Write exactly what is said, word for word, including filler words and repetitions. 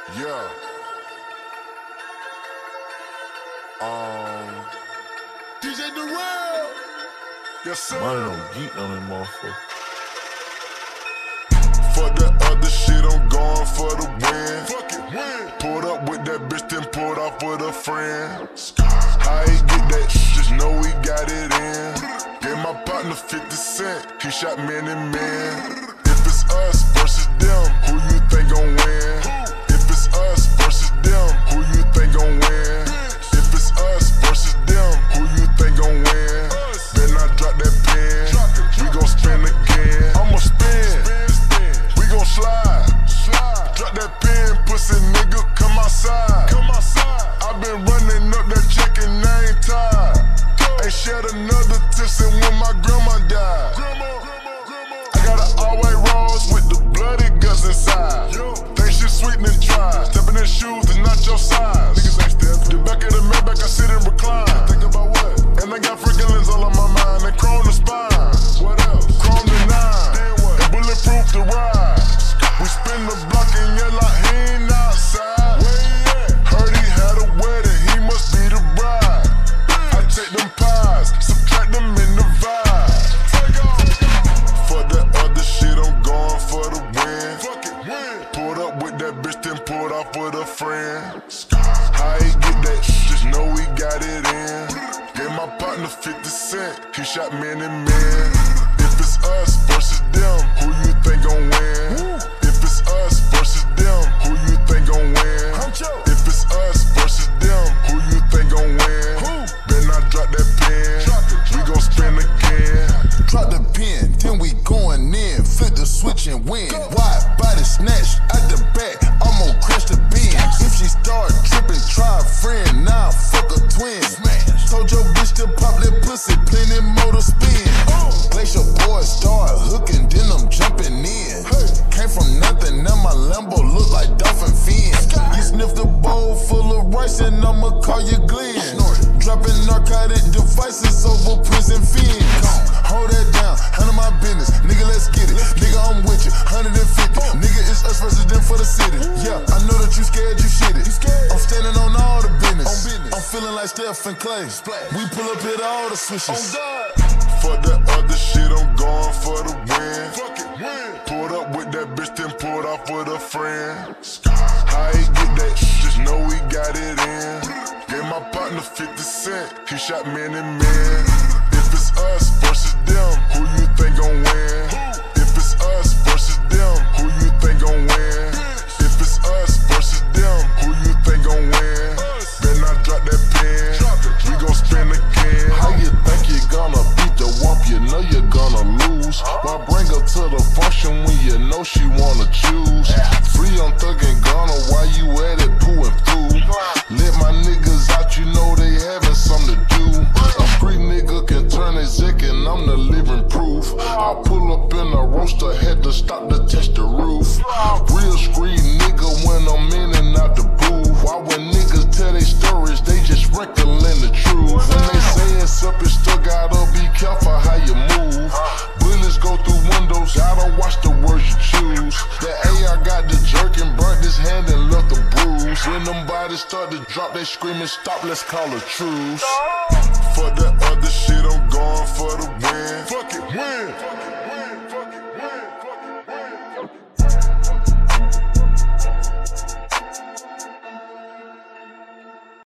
Yeah. Um. D J Durrell. Yes, sir. Money don't geek on that motherfucker. For the other shit, I'm going for the win. Fuck it, win. Pulled up with that bitch, then pulled off with a friend. How he get that? Just know we got it in. Gave my partner fifty cent. He shot man and man. If it's us versus them, who you think gon' win? If it's us versus them, who you think gon' win? If it's us versus them, who you think gon' win? Then I drop that pen. We gon' spin again. I'ma spin. We gon' slide. Drop that pen, pussy nigga, come outside. Come outside. I been running up that check and I ain't tired. Ain't shed another tear since when my grandma died. I got an all-white rose with the bloody guts inside. Think shit sweet and dry. Stepping in shoes is not your size. Niggas ain't step. The back of the Maybach, I sit and recline. Think about what? And I got freaking lens all on my mind. And chrome the spine. What else? Chrome the nine. And bulletproof the ride. We spin the block and yell like he ain't outside. Heard he had a wedding, he must be the bride. I take them pies, subtract them in the vibe. For the other shit, I'm going for the win. Pulled up with that bitch, then pulled off with a friend. How he get that? Just know we got it in. Gave my partner fifty cent, he shot man and man. If it's us versus them, who you think gon' win? If it's us versus them, who you think gon' win? If it's us versus them, who you think gon' win? Then I drop that pen, we gon' spin again. Drop the pen, then we going in. Flip the switch and win. Wide body snatch out the back, I'm gon' crash the bin. If she start tripping, try a friend, nah, fuck a twin. Told your bitch to pop that pussy, plenty motor spin. Glacier boys start hooking, then I'm jumping in. Came from nothing, now my Lambo look like dolphin fin. You sniff the bowl full of rice and I'ma call you Glenn. Dropping narcotic devices over prison fins. Hold that down, handle my business, nigga let's get it. Nigga I'm with you, one hundred fifty. Nigga it's us versus them for the city. Yeah, I know that you scared, you shit it. I'm standing on all the business. I'm feeling like Steph and Clay. We pull up hit all the switches. For the other shit, I'm going for the win. Pulled up with that bitch, then pulled off with a friend. How he get that? Just know we got it in. Gave my partner fifty cent, he shot man and man. If it's us versus them, who you think gon' win? If it's us versus them, who you think gon' win? If it's us versus them, who you think gon' win? Then I drop that pen, we gon' spin again. How you think you gonna beat the wump? You know you're gonna lose. Why bring her to the function when you know she wanna choose? Free on Thug and Gunna, why you at it pooing through? Let my niggas out, you know they having something to do. A street nigga can turn exec and I'm the living proof. I pull up in a roaster, had to stop to test the roof. Real street nigga when I'm in and out the booth. Why when niggas tell they stories, they just wrinkling the truth. When they say it's up, it's still gotta be careful how you move. Bullets go through windows, gotta watch the words you choose. The A I got the jerk and burnt his hand and left a bruise. When them bodies start to drop, they screaming stop, let's call a truce. For the other shit, I'm going for the win.